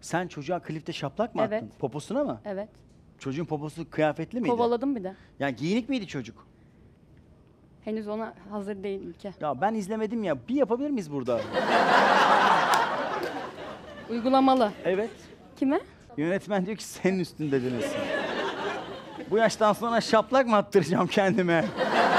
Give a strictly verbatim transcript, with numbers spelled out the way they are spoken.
Sen çocuğa klipte şaplak mı Evet. attın? Poposuna mı? Evet. Çocuğun poposu kıyafetli miydi? Kovaladım bir de. Yani giyinik miydi çocuk? Henüz ona hazır değil ülke. Ya ben izlemedim ya. Bir yapabilir miyiz burada? Uygulamalı. Evet. Kime? Yönetmen diyor ki senin üstündediniz. Bu yaştan sonra şaplak mı attıracağım kendime?